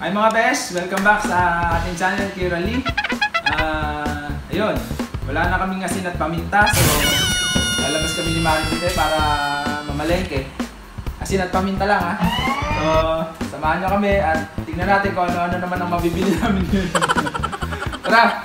Hi mga besh! Welcome back sa ating channel, Kira Lee. Ayun, wala na kaming asin at paminta, so lalabas kami ni Maribel para mamalengke. Asin at paminta lang ha. So, samahan nyo kami at tingnan natin kung ano-ano naman ang mabibili namin yun. Tara!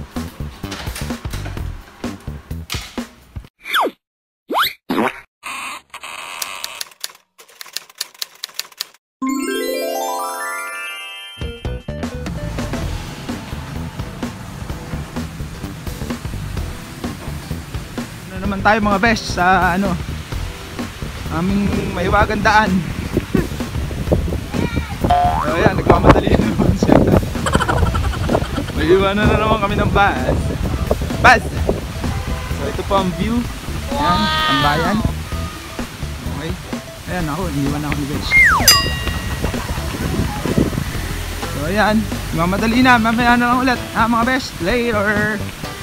Naman tayo mga besh sa aming maiwagang daan. So ayan, nagmamadali na naman siya. May iwanan na naman kami ng bus. So ito po ang view. Ayan, ang bayan. Okay. Ayan ako, iniwan ako ni besh. So ayan, nagmamadali na. Mamaya na lang ulit mga besh. Later.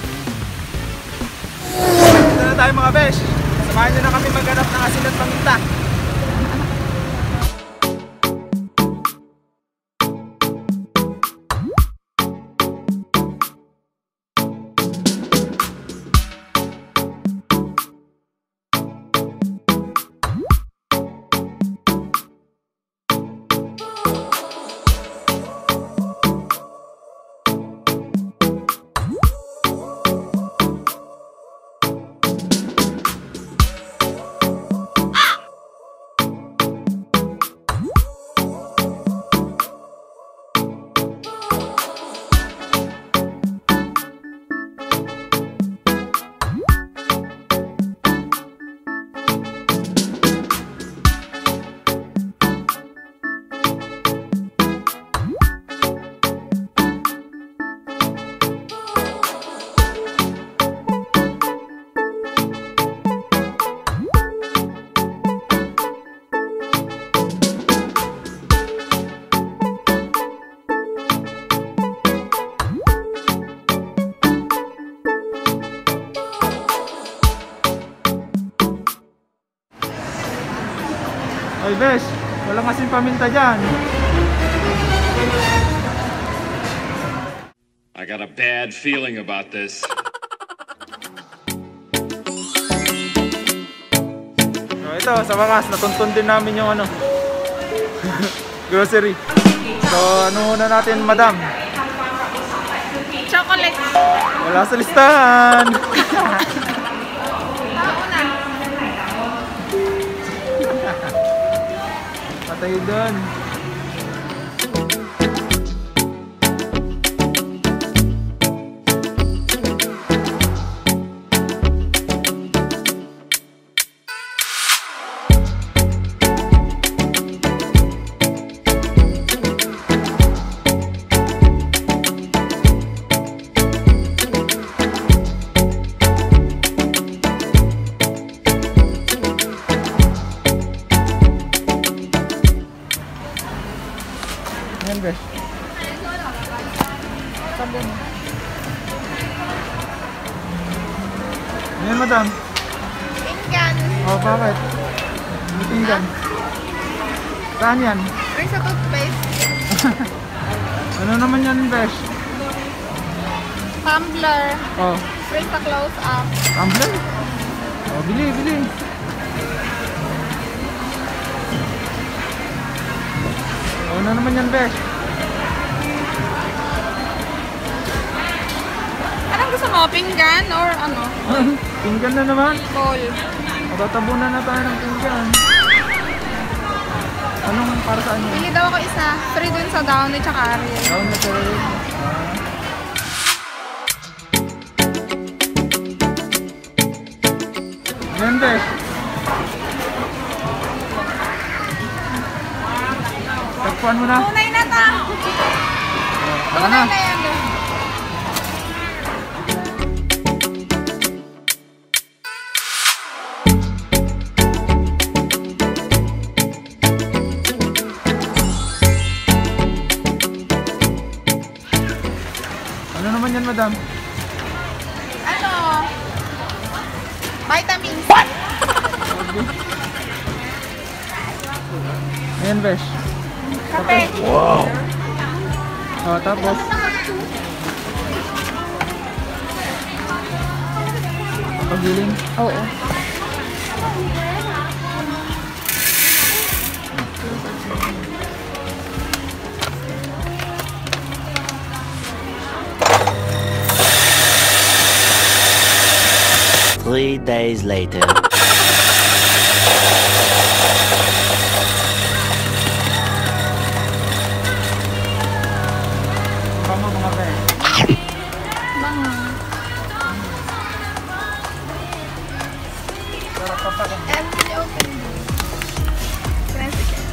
Dito na tayo mga besh. Samahan nyo na kami maghanap ng asin at paminta. Ay besh, walang asin paminta dyan. I got a bad feeling about this. So ito, sa wakas, natuntun din namin yung grocery. So ano muna natin, madam? Chocolate. Wala sa listahan. Patay doon. Ayan besh. Sabon. Ayan madam. Pinggan. Oh bakit? May pinggan. Saan yan? Ay, sa toothpaste. Ano naman yan besh? Tumbler. Oh, Free sa close up. tumbler? Oh, bili. Oh, ano naman yan besh? Anong gusto mo? Pinggan or ano? Pinggan na naman. Bowl. Magtatabunan na tayo ng pinggan. Anong para saan yun? Pili daw ako isa. Free dun sa Downy tsaka Ariel. Down na tayo. Ayan besh. Tagpuan mo na. Tunay na ta. Tara na. Tunay na yan. Ano naman yan madam? Ano? Vitamins. Ayan, besh. Kape. Wow! Oh, tapos pagiling. Oo. Three days later. Bango mga be. Bango. Sarap pa pa rin. Empty open. Tricycle.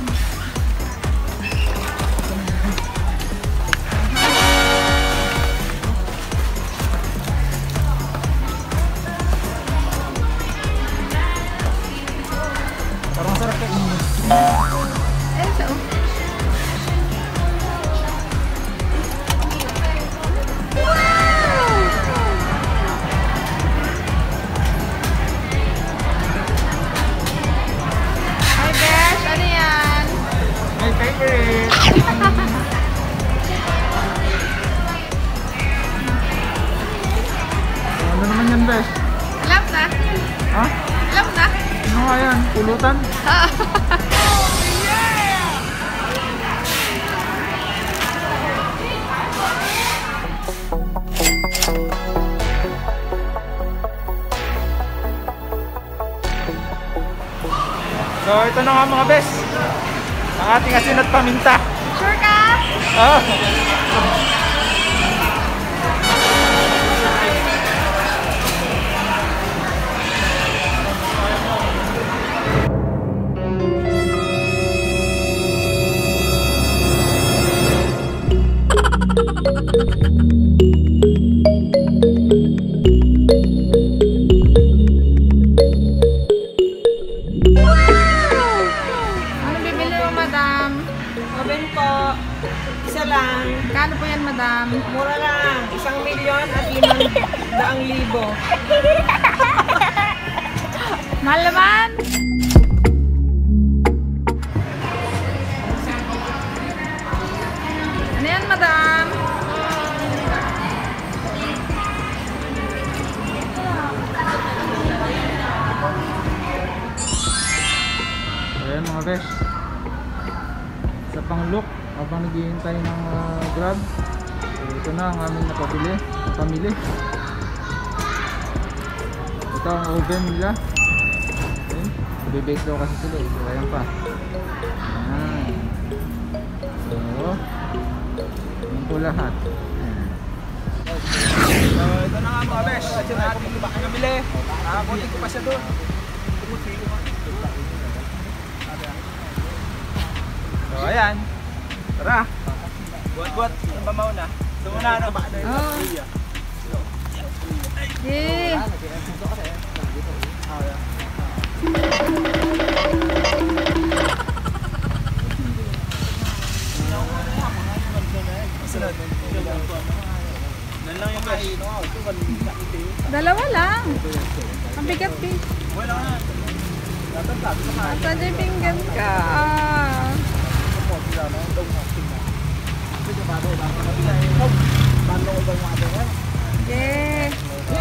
Parang sarap kainin. Ito. Hi Besh, ano yan? My favorite. Ano naman yan, Besh? Alam na. Ha? Alam na. Ano nga yan? Pulutan? So ito na nga mga bes, ang ating asin at paminta. Sure ka? Ah. Ano bibili mo, madam? Oven po. Isa lang. Kano po yan, madam? Mura lang. 1,000,000 at 500,000. Mahal naman! Ano yan, madam? Ayan mga besh, sa pang-look habang naghihintay ng grab. So, ito na ang aming pamili. Ito ang oven nila. Okay. Bibake daw kasi sila, so ayan pa. Ayan. So yun po lahat. Ayan. So ito na nga mga besh, ito na ating nabili. Nakakunti ko pa siya doon. So ayan, tara. Buat-buat, ang bamaw na. Ito muna ano ba? Oh. Yay! Dalawa lang. Ang bigat, Pi. Asa dyan pinggan ka? Yeah.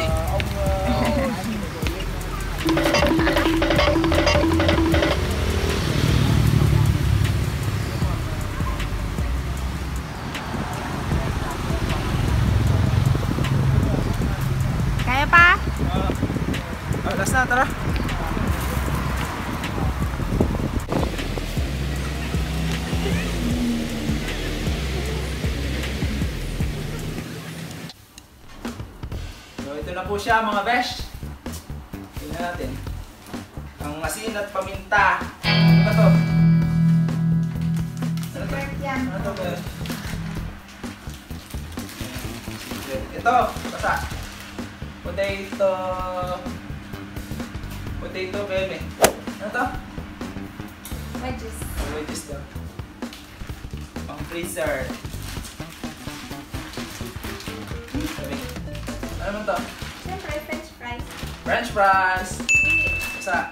Kaya pa? Last na, tara. So ito na po siya mga besh. Tingnan natin. Ang asin at paminta. Ano ba to? Ano to? Ano to besh? Ito, basta. Potato beme. Ano to? Wedges. Wedges daw. Pang freezer. Ano to? Siyempre, french fries. French fries. Basta.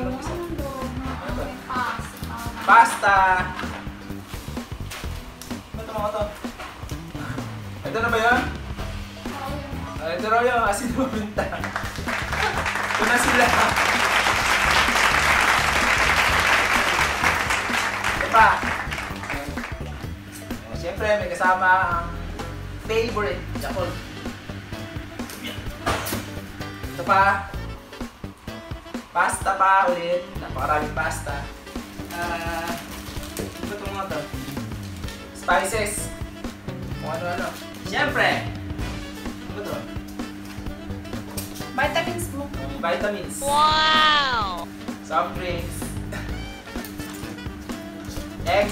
Pasta. Pasta. mga to. Ito na ba yun? Ito raw yung asin na paminta. Ito na sila. Ito pa. Siyempre, may kasama ang favorite chapol. Ito pa. Pasta pa ulit. Napakaraming pasta. Ito itong mga to. Spices. Kung ano-ano. Siyempre. Ano to? Vitamins mo. Vitamins. Wow! Soft drinks. Egg.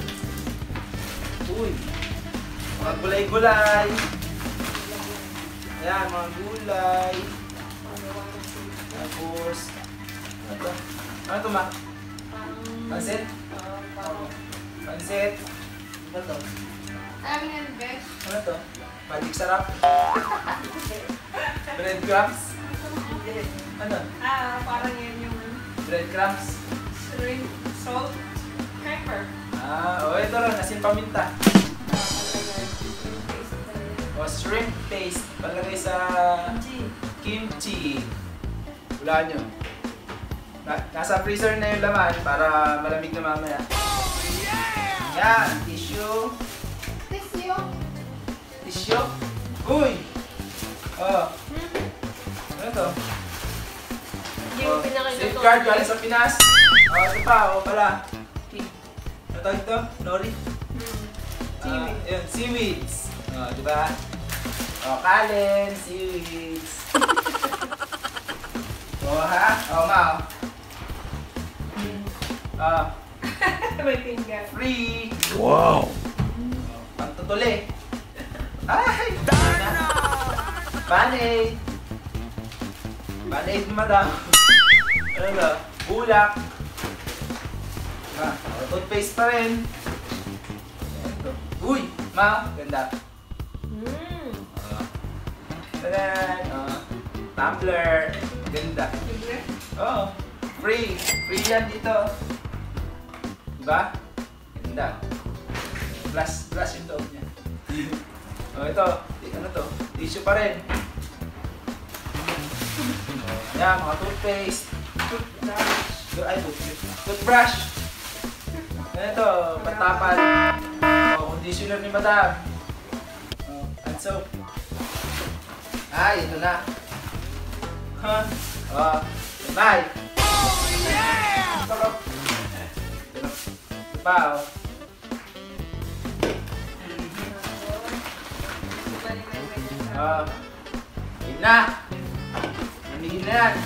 Uy. Mga gulay-gulay. Ayan, mga gulay. Tapos, ano to? Ano to, Ma? Pansit? Pansit. Ano to? Alam yan, Besh. Ano to? Magic sarap? Breadcrumbs? Ano? Parang yan yung Breadcrumbs? shrimp, salt, pepper. Ito rin. Asin paminta. Shrimp paste. Palagay sa kimchi. Wala nyo. Nasa freezer na yung laman para malamig na mamaya. Yan. Tissue. Tissue. Uy! Ano to? Hindi mo pinakita to. Safeguard galing sa Pinas. Ito pa. Pala. Ano tawag ito? Nori? Seaweed. Yun, seaweeds. Diba? Kalen, seaweeds. Ha? Ma. May pinggan. Free. Wow. Pantutuli. Ay! Band-aid. Band-aid, madam. Ano ba? Bulak. Toothpaste pa rin. Uy! Ma, ganda. Tadan! Tumbler. Ganda. Oo. Free. Free yan dito. Diba? Ganda. Plus yung loob niya. Ito. Ano to? Tissue pa rin. Yan, mga toothpaste. Toothbrush. Ito, pantapan. Conditioner ni madam. And soap. Ito na. Knife. Sarap. Ito pa, Yun na. Namigin na yan.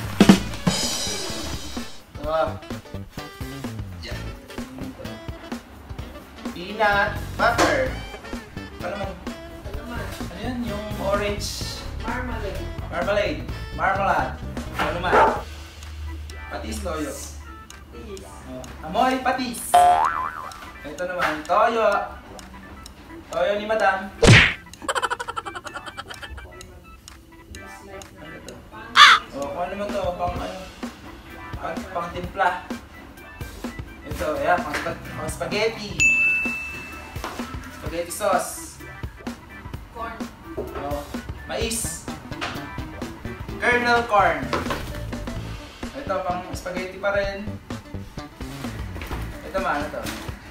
Peanut butter. Ano yan? Yung orange Marmalade. Marmalade. Ano man? Patis toyo. Amoy patis. Ito naman, toyo. Toyo ni madam. Kung ano naman to, pang timpla. Ito, ayan, pang spaghetti. Spaghetti sauce. Corn. Mais. Kernel corn. Ito, pang spaghetti pa rin. Ito ano to?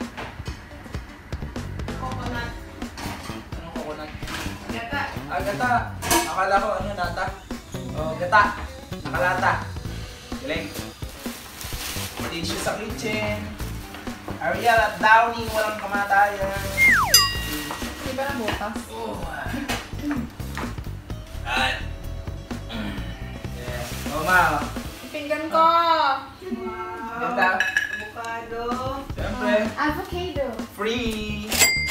Coconut. Anong coconut? Gata. Gata. Akala ko nata. Gata. Nakalata. Galing. Tissue sa kitchen. Ariel at Downy, walang kamatayan. Di ba na bukas? Ma. Pinggan ko! Ganda. Avocado. Siyempre. Avocado. Free.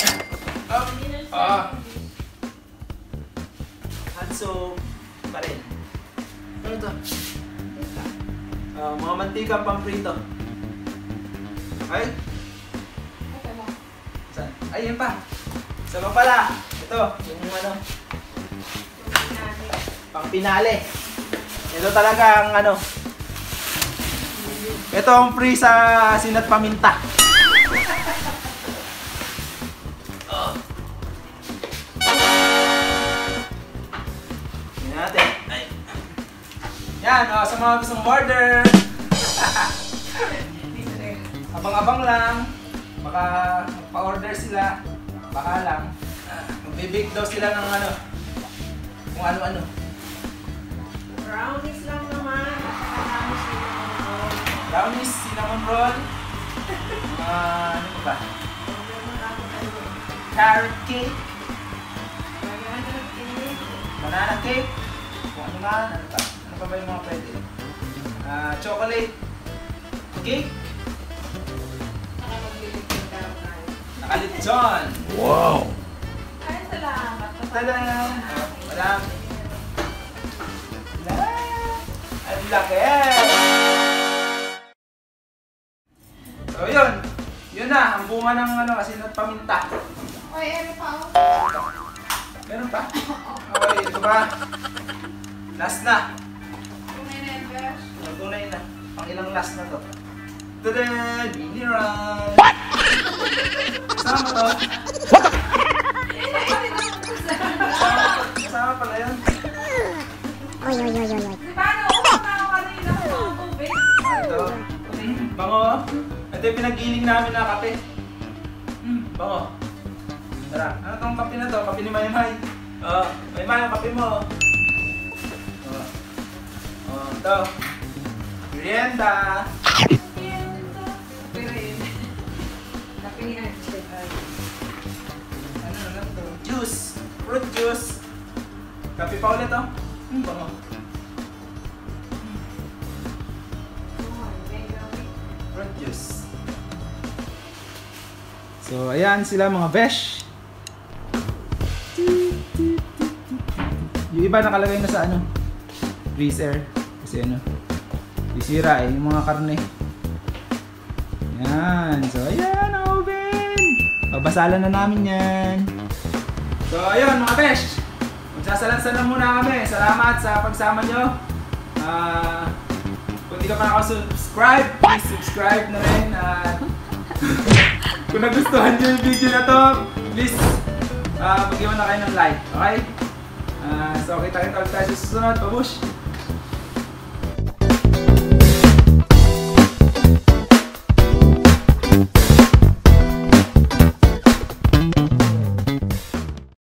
Hand soap. Pa rin. Ano to? Mga mantika pang prito. Ay? Saan? Ay, yan pa. Isa pa pala. Ito, yung ano. Pang pinale. Ito talaga ang ano. Ito ang free sa sinat paminta. Ayan, sa mga gustong order. Abang-abang lang. Baka pa-order sila. Baka lang. Magbibig daw sila ng ano. Kung ano-ano. Brownies lang naman. Brownies, cinnamon roll. Ano ba? Carrot cake. Banana cake. Kung ano man. Ano pa? Ano pa ba yung mga pwede? Chocolate cake. Nakalitsyon. Wow! Ay, salamat. Tadaan! Madam. Ang laki! So yun. Yun na. Ang bunga ng ano kasi paminta. Oy, ano pa ako? Meron pa? Okay, ito ba? Last na. Tunay na yung besh. Tunay na. Pang ilang last na to. Tadaan! Mini run! Kasama to. Kasama pala yun. Di ba, nakuha na ako kanina ng mga tubig? Ito. Bango. Ito yung pinag-giling namin na kape. Bango. Tara. Ano tong kape na to? Kape ni Maymay. Maymay, ang kape mo. Ito. Merienda. Kape rin. Kape ni Angel. Ano na lang to? Juice. Fruit juice. Kape pa ulit, oh. Bango. Fruit juice. So, ayan sila mga besh. Yung iba nakalagay na sa ano, freezer. Kasi ano, sisira eh, yung mga karne. Ayan. So, ayan, open. Babasalan na namin yan. So, ayun mga besh. Magsasalansan na muna kami. Salamat sa pagsama nyo. Kung di ka pa nakasubscribe, please subscribe na rin. At kung nagustuhan nyo yung video na to, please mag-iwan na kayo ng like. Okay? So, kita-kita ulit tayo sa susunod. Babush!